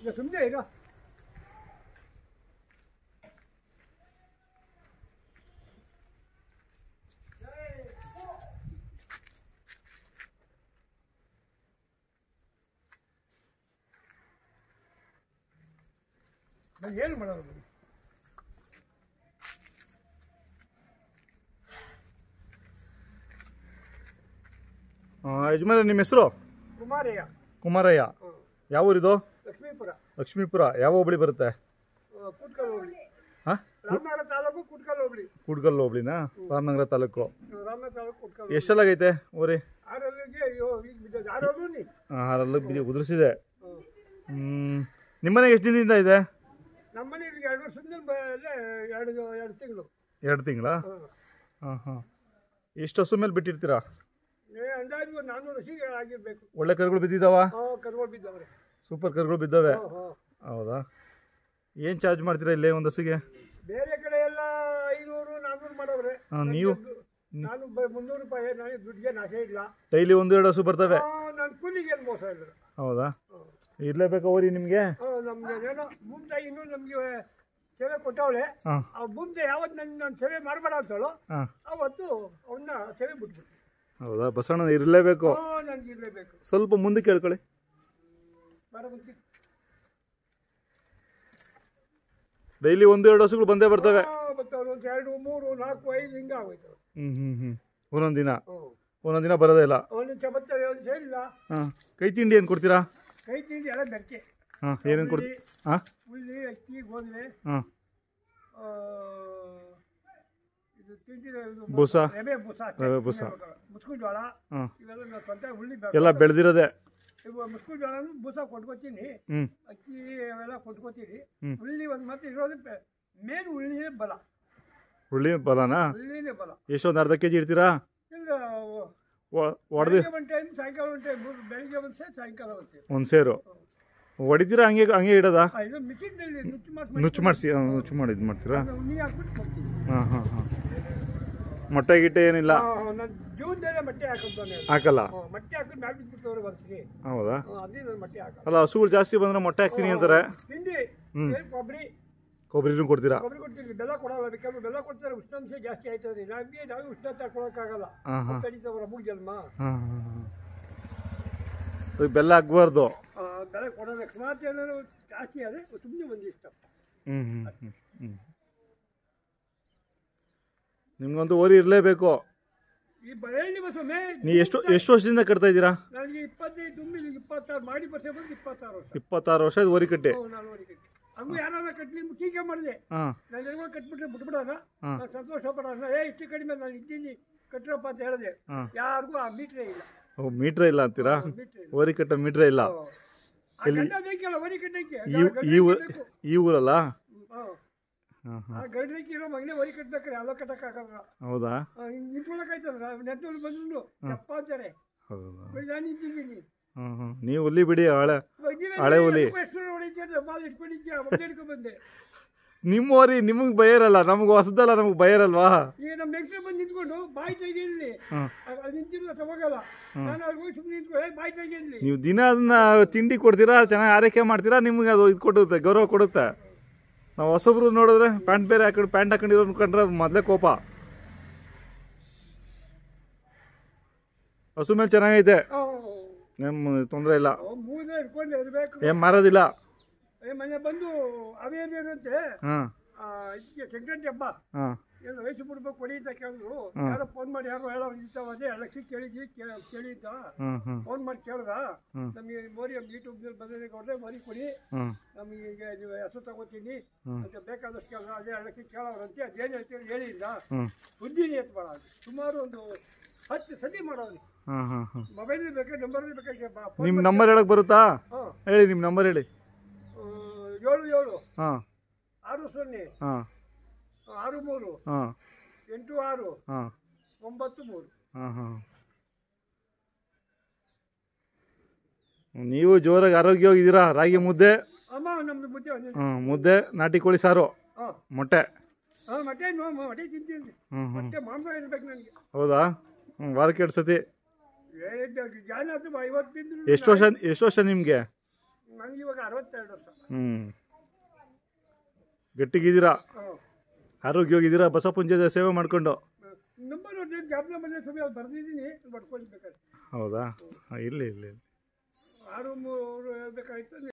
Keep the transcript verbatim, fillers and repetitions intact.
ಈಗ ಸುಮ್ಮನೆ ಇರೋ. ನಾನು ಏನು ಮಾಡೋದು ಬನ್ನಿ. ಯಜಮಾನ ನಿಮ್ಮ ಹೆಸರು? ಕುಮಾರಯ್ಯ. ಕುಮಾರಯ್ಯ. ಯಾವ ಊರಿದು? ಲಕ್ಷ್ಮೀಪುರ. ಲಕ್ಷ್ಮೀಪುರ. ಯಾವ ಹೋಬಳಿ ಬರುತ್ತೆ? ಕೂಟ್ಕಲ್ ಹೋಬಳಿ. ಹಾಂ, ರಾಮನಗರ ತಾಲೂಕು ಕೂಟ್ಕಲ್ ಹೋಬಳಿ. ಕೂಟ್ಕಲ್ ಹೋಬಳಿನಾ? ರಾಮನಗರ ತಾಲೂಕು. ರಾಮನಗರ ತಾಲೂಕು ಕೂಟ್ಕಲ್. ಎಷ್ಟೆಲ್ಲಾಗೈತೆ ಊರಿ? ಆರಲ್ಲಿಗೆ ಅಯ್ಯೋ ಈಗ ಬಿದ್ದೋದು. ಆರಲ್ಲೂ ನೀ ಹಾಂ, ಆರಲ್ಲ ಬಿದ್ದು ಉದುರಿಸಿದೆ. ಹ್ಞೂ, ನಿಮ್ಮನೆಗೆ ಎಷ್ಟು ದಿನದಿಂದ ಇದೆ? ನಮ್ಮ ಮನೇಲಿ ಎರಡು ವರ್ಷದಿಂದ ಎರಡು ಎರಡು ತಿಂಗಳು. ಎರಡು ತಿಂಗಳಾ? ಹಾಂ ಹಾಂ. ಎಷ್ಟು ಹಸು ಮೇಲೆ ಬಿಟ್ಟಿರ್ತೀರಾ? ಅಂದಾಜು ನಾನ್ನೂರು ಹಸಿಗೆ ಆಗಿರ್ಬೇಕು. ಒಳ್ಳೆ ಕರುಗಳು ಬಿದ್ದಿದ್ದಾವ? ಕರುಗಳು ಬಿದ್ದವ್ರೆ. ಸೂಪರ್ ಕರುಗಳು ಬಿದ್ದಾವೆ. ಹೌದಾ? ಏನು ಚಾರ್ಜ್ ಮಾಡ್ತೀರಾ ಇಲ್ಲೇ ಒಂದು ಹಸುಗೆ? ಬೇರೆ ಕಡೆ ಎಲ್ಲ ಐನೂರು ನಾನ್ನೂರು ಮಾಡವ್ರೆ. ಹಾಂ, ನೀವು? ನಾನು ಮುನ್ನೂರು ರೂಪಾಯಿ. ನನಗೆ ದುಡ್ಡಿಗೆ ನಾಶ ಇಲ್ಲ. ಡೈಲಿ ಒಂದು ಎರಡು ಹಸು ಬರ್ತವೆ? ನನ್ನ ಕೂಲಿಗೆ ಏನು ಮೋಸ ಇಲ್ಲ. ಹೌದಾ? ಇರಲೇಬೇಕಾ ಊರಿ ನಿಮಗೆ? ನಮಗೆ ಏನೋ ಭೂಮಿತಾಯಿ ಇನ್ನೂ ನಮಗೆ ಸೇವೆ ಕೊಟ್ಟವಳೆ. ಆ ಭೂಮಿತಾಯಿ ಯಾವತ್ತು ನನ್ನ ನಾನು ಸೇವೆ ಮಾಡಬೇಡ ಅಂತೇಳು, ಅವತ್ತು ಅವನ್ನ ಸೇವೆ ಬಿಟ್ಬಿಟ್ಟು. ಹೌದಾ? ಬಸವಣ್ಣ ಇರಲೇಬೇಕು. ನನಗೆ ಇರಲೇಬೇಕು. ಸ್ವಲ್ಪ ಮುಂದಕ್ಕೆ ಹೇಳ್ಕೊಳ್ಳಿ. ಡೈಲಿ ಒಂದು ಎರಡು ಹಸುಗಳು ಬಂದೇ ಬರ್ತವೆ? ಬರ್ತಾವೆ. ಒಂದು ಎರಡು ಮೂರು ನಾಲ್ಕು ಐದು ಹಿಂಗೆ ಆಗೋಯ್ತವೆ. ಹ್ಞೂ ಹ್ಞೂ ಹ್ಞೂ. ಒಂದೊಂದು ದಿನ ಒಂದೊಂದು ದಿನ ಬರೋದೇ ಇಲ್ಲ. ಒಂದು ಚ ಬರ್ತಾರೆ, ಒಂದು ಸೇರಿಲ್ಲ. ಹಾಂ. ಕೈ ತಿಂಡಿ ಏನು ಕೊಡ್ತೀರಾ? ಕೈ ತಿಂಡಿ ಎಲ್ಲ ಬೆರಕೆ. ಹಾಂ, ಏನೇನು ಕೊಡ್ತೀವಿ? ಹಾಂ, ಉಳ್ಳಿ, ಅಕ್ಕಿ, ಗೋಧಿ, ಹಾಂ, ಇದು ತಿಂಡಿ, ಬೂಸ, ರವೆ ಬೂಸ, ರವೆ ಬೂಸ, ಮುಸ್ಕು ಜೋಳ, ಹಾಂ, ಇವೆಲ್ಲ ನಾನು ಸ್ವಂತ ಉಳ್ಳಿ ಎಲ್ಲ ಬೆಳೆದಿರೋದೆ. ಇವು ಮುಸ್ಕು ಜೋಳನು ಬೂಸ ಕೊಟ್ಕೋತೀನಿ, ಅಕ್ಕಿ ಅವೆಲ್ಲ ಕೊಟ್ಕೋತೀನಿ. ಉಳ್ಳಿ ಒಂದು ಮತ್ತೆ ಇರೋದು ಮೇನ್ ಉಳ್ಳಿನೇ ಬಲ. ಉಳ್ಳಿ ಬಲನಾ? ಉಳ್ಳಿನೇ ಬಲ. ಎಷ್ಟೊಂದು ಅರ್ಧ ಕೆ ಜಿ ಇಡ್ತೀರಾ? ಇಲ್ಲ, ಹೊಡೆದು ಒಂದು ಟೈಮ್ ಸಾಯಂಕಾಲ ಒಂದು ಟೈಮ್, ಬೆಳಿಗ್ಗೆ ಒಂದು ಸೇರು ಸಾಯಂಕಾಲ ಒಂದು ಸೇರು. ಒಂದು ಸೇರು ಹೊಡಿತೀರಾ? ಹಂಗೆ ಹಂಗೆ ಇಡೋದಾ? ಇದು ಮಿಷಿನ್ನಲ್ಲಿ ನುಚ್ಚು ಮಾಡಿ ನುಚ್ಚು ಮಾಡಿಸಿ ನುಚ್ಚು ಮಾಡಿ ಇದು ಮಾಡ್ತೀರಾ? ಉಣ್ಣಿ ಹಾಕ್ಬಿಟ್ಟು ಕೊಡ್ತೀನಿ. ಹಾಂ ಹಾಂ ಹಾಂ. ಮೊಟ್ಟೆ ಗಿಟ್ಟೆ ಏನಿಲ್ಲ? ನನ್ನ ಜೀವನದಲ್ಲೇ ಮೊಟ್ಟೆ ಹಾಕಿದ್ದಾನೆ. ಹಾಕಲ್ಲ? ಮೊಟ್ಟೆ ಹಾಕಿದ್ರೆ ಮ್ಯಾಲೆ ಬಿಟ್ಬಿಡ್ತವ್ರೆ ವರ್ಷಕ್ಕೆ. ಹೌದಾ? ಅದೇ ನಾನು ಮೊಟ್ಟೆ ಹಾಕಲ್ಲ. ಅಲ್ಲ, ಹಸುಗಳು ಜಾಸ್ತಿ ಬಂದರೆ ಮೊಟ್ಟೆ ಹಾಕ್ತೀನಿ ಅಂತಾರೆ. ತಿಂಡಿ ಕೊಬ್ಬರಿ ಕೊಬ್ಬರಿನೂ ಕೊಡ್ತೀರಾ? ಕೊಬ್ಬರಿ ಕೊಡ್ತೀವಿ. ಬೆಲ್ಲ ಕೊಡಲ್ಲ. ಬೇಕಾದ್ರೆ ಬೆಲ್ಲ ಕೊಡ್ತಾರೆ. ಉಷ್ಣಾಂಶ ಜಾಸ್ತಿ ಆಯ್ತದ್ರಿ. ನಮಗೆ ನಾವು ಉಷ್ಣಾಂಶ ಕೊಡೋಕ್ಕಾಗಲ್ಲ. ತಡೀತವ್ರ ಮೂರು ಜನ್ಮ. ಹಾಂ ಹಾಂ ಹಾಂ. ಬೆಲ್ಲ ಹಾಕ್ಬಾರ್ದು. ಬೆಲ್ಲ ಕೊಡೋದು ಅಕಸ್ಮಾತ್ ಏನಾದ್ರು ಜಾಸ್ತಿ ಆದರೆ ಸುಮ್ಮನೆ ಒಂದು ಇಷ್ಟ. ಹ್ಞೂ ಹ್ಞೂ ಹ್ಞೂ ಹ್ಞೂ. ನಿಮ್ಗಂತೂ ಓರಿ ಇರಲೇಬೇಕು. ಈ ಬಯಲಿ ಬಸವೇ. ನೀವು ಎಷ್ಟು ಎಷ್ಟು ವರ್ಷದಿಂದ ಕಟ್ತಾ ಇದ್ದೀರಾ? ನನಗೆ ಇಪ್ಪತ್ತೈದು ತುಂಬಿ ಇಪ್ಪತ್ತಾರು ಮಾಡಿ ಬರ್ತೇ ಬಂದು ಇಪ್ಪತ್ತಾರು ವರ್ಷ. ಇಪ್ಪತ್ತಾರು ವರ್ಷ ಓರಿ ಕಟ್ಟಿ? ನಾನು ಓರಿ ಕಟ್ಟಿ. ಹಂಗೂ ಯಾರು ಕಟ್ಲಿ ಟೀಕೆ ಮಾಡಿದೆ. ನಾನು ಎಲ್ಲ ಕಟ್ಬಿಟ್ರೆ ಬಿಟ್ಬಿಡೋಣ, ನಾನು ಸಂತೋಷ ಪಡೋಣ. ಏ ಇಷ್ಟು ಕಡಿಮೆ ನಾನು ಇದ್ದೀನಿ ಕಟ್ಟಿರಪ್ಪ ಅಂತ ಹೇಳಿದೆ. ಯಾರಿಗೂ ಆ ಮೀಟ್ರೇ ಇಲ್ಲ. ಓ, ಮೀಟ್ರೇ ಇಲ್ಲ ಅಂತೀರಾ? ಓರಿ ಕಟ್ಟ ಮೀಟ್ರೇ ಇಲ್ಲ? ಬೇಕಲ್ಲ ಓರಿ ಕಟ್ಟಕ್ಕೆ. ಈ ಊರಲ್ಲ? ಗಂಡ್ರಕ್ಕೆ ಇರೋ ಮಗನೇ ಓರಿ ಕಟ್ಬೇಕಾರೆ ಅಲ್ಲೋ ಕಟ್ಟಕ್ಕಾಗಲ್ಲ. ಹೌದಾ? ನಿಂತ್ಕೊಳಕಾಯ್ತದ್ರ ನೆಟ್ಟಲ್ಲಿ ಬಂದ್ರು ಯಪ್ಪ ಅಂತಾರೆ. ನಾನು ನಿಂತಿದ್ದೀನಿ. ಹ್ಮ್ ಹ್ಮ್. ನೀವು ಹುಲಿ ಬಿಡಿ, ಹಳೆ ಹಳೆ ಹುಲಿ. ಬಂದೆ. ನಿಮ್ಮ ಓರಿ ನಿಮಗೆ ಬೈಯರಲ್ಲ, ನಮ್ಗೆ ಹೊಸದಲ್ಲ, ನಮ್ಗೆ ಬೈಯರಲ್ವಾ? ಈಗ ನಮ್ಮ ನೆಕ್ಸ್ಟ್ ಬಂದು ನಿಂತ್ಕೊಂಡು ಬಾಯಿ ತೆಗೀಲಿ ನಿಂತಿಲ್ಲ ತಗೋಗಲ್ಲ. ನಾನು ಅವ್ರಿಗೆ ಸುಮ್ಮನೆ ನಿಂತ್ಕೊಂಡು ಬಾಯಿ ತೆಗೀಲಿ. ನೀವು ದಿನ ಅದನ್ನ ತಿಂಡಿ ಕೊಡ್ತೀರಾ, ಚೆನ್ನಾಗಿ ಆರೈಕೆ ಮಾಡ್ತೀರಾ, ನಿಮ್ಗೆ ಅದು ಇದು ಕೊಡುತ್ತೆ, ಗೌರವ ಕೊಡುತ್ತೆ. ನಾವು ಹೊಸಬ್ರು ನೋಡಿದ್ರೆ ಪ್ಯಾಂಟ್ ಬೇರೆ ಹಾಕೊಂಡು ಪ್ಯಾಂಟ್ ಹಾಕೊಂಡಿರೋ ಅನ್ಕೊಂಡ್ರೆ ಮೊದಲೇ ಕೋಪ. ಹಸು ಮೇಲೆ ಚೆನ್ನಾಗೈತೆ, ಏನು ತೊಂದರೆ ಇಲ್ಲ, ಏನು ಮಾರೋದಿಲ್ಲ. ಮನೆ ಬಂದು ಅವೇನಂತೆ ಸಂಕ್ರಾಂತಿ ಹಬ್ಬ ಏನು ವಯಸ್ಸು ಬಿಡ್ಬೇಕು ಕೊಡಿ ಅಂತ ಕೇಳಿದ್ರು. ಯಾರೋ ಫೋನ್ ಮಾಡಿ ಯಾರು ಹೇಳೋರು ಇರ್ತಾವೇ ಲಕ್ಷ ಕೇಳಿದ್ವಿ ಕೇಳಿದ್ದ ಫೋನ್ ಮಾಡಿ ಕೇಳ್ದ. ನಮಗೆ ಮೋರಿ ಯೂಟ್ಯೂಬ್ ಬಂದಿದೆ ಕೊಡ್ರೆ ಮರಿ ಕೊಡಿ, ನಮಗೆ ಈಗ ನೀವು ಹೆಸರು ತಗೋತೀನಿ ಅಂತ ಬೇಕಾದಷ್ಟು ಕೇಳ್ದ. ಅದೇ ಎರಡು ಲಕ್ಷ ಕೇಳೋರಂತೆ. ಅದೇನು ಹೇಳ್ತೀರಿ ಹೇಳಿಲ್ಲ. ಸುದ್ದಿನೇ ಎತ್ಬೇಡ. ಸುಮಾರು ಒಂದು ಹತ್ತು ಸತಿ ಮಾಡೋದು. ಮೊಬೈಲ್ ಬೇಕಾ ನಂಬರ್ ಬೇಕಾ? ನಿಮ್ಮ ನಂಬರ್ ಹೇಳಕ್ ಬರುತ್ತಾ? ಹೇಳಿ ನಿಮ್ಮ ನಂಬರ್ ಹೇಳಿ. ಏಳು ಏಳು ಹಾಂ ಆರು ಸೊನ್ನೆ ಹಾಂ ಆರು ಮೂರು ಹಾಂ ಎಂಟು ಆರು ಹಾಂ ಒಂಬತ್ತು ಮೂರು. ಹಾಂ ಹಾಂ. ನೀವು ಜೋರಾಗಿ ಆರೋಗ್ಯವಾಗಿದ್ದೀರಾ? ರಾಗಿ ಮುದ್ದೆ? ಅಮ್ಮ ನಮ್ದು ಮುದ್ದೆ. ಹಾಂ, ಮುದ್ದೆ, ನಾಟಿ ಕೋಳಿ ಸಾರು, ಮೊಟ್ಟೆ. ಹಾಂ, ಮೊಟ್ಟೆ ಮೊಟ್ಟೆ ತಿಂತೀನಿ. ಮೊಟ್ಟೆ ಮಾಂಸ ಇರ್ಬೇಕು ನನಗೆ. ಹೌದಾ? ಹ್ಞೂ, ವಾರಕ್ಕೆ ಎರಡು ಸತಿ. ಜಾಯ್ನ್ ಆಯ್ತು ಐವತ್ತು ತಿಂದ್ರು. ಎಷ್ಟು ವರ್ಷ ಎಷ್ಟು ವರ್ಷ ನಿಮಗೆ? ನನಗೆ ಇವಾಗ ಅರವತ್ತೆರಡು ವರ್ಷ. ಹ್ಞೂ ಗಟ್ಟಿಗಿದ್ದೀರಾ, ಹಾಂ ಆರೋಗ್ಯವಾಗಿದ್ದೀರಾ ಬಸಪ್ಪನ ಸೇವೆ ಮಾಡಿಕೊಂಡು. ನಂಬರ್ ಒಂದು ಜಾಬ್ ನಂಬರ್ ಸ್ವಾಮಿ ಅವ್ರು ಬರ್ದಿದ್ದೀನಿ, ಬರ್ಕೊಳ್ಬೇಕಾದ್ರೆ. ಹೌದಾ? ಇರಲಿ ಇರಲಿ ಆರು ಮೂರು ಬೇಕಾಯ್ತು.